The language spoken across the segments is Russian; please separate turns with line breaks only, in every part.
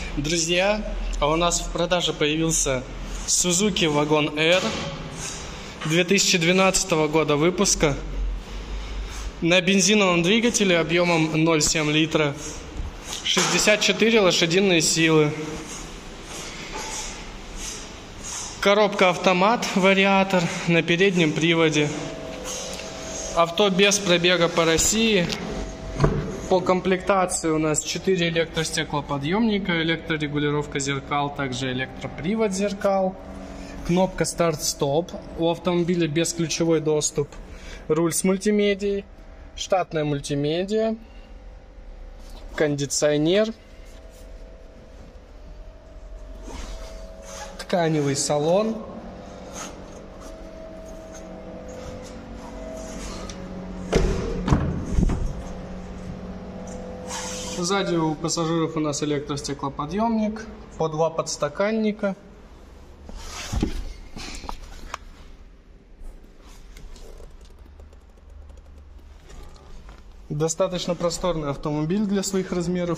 Друзья, а у нас в продаже появился Suzuki Wagon R 2012 года выпуска на бензиновом двигателе объемом 0,7 литра, 64 лошадиные силы, коробка автомат, вариатор на переднем приводе, авто без пробега по России. По комплектации у нас 4 электростеклоподъемника, электрорегулировка зеркал, также электропривод зеркал, кнопка старт-стоп, у автомобиля бесключевой доступ, руль с мультимедией, штатная мультимедиа, кондиционер, тканевый салон, сзади у пассажиров у нас электростеклоподъемник, по 2 подстаканника. Достаточно просторный автомобиль для своих размеров.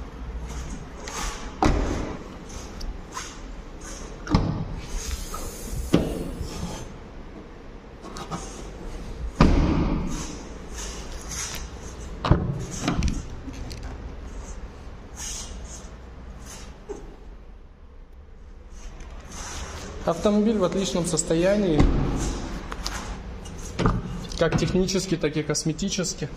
Автомобиль в отличном состоянии, как технически, так и косметически.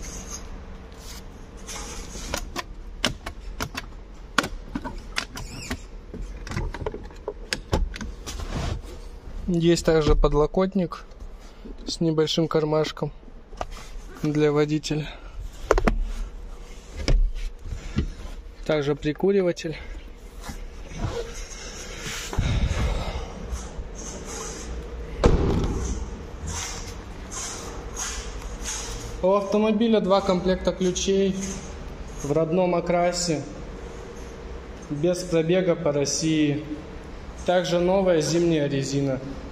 Есть также подлокотник с небольшим кармашком для водителя. Также прикуриватель. У автомобиля 2 комплекта ключей в родном окрасе, без пробега по России. Также новая зимняя резина.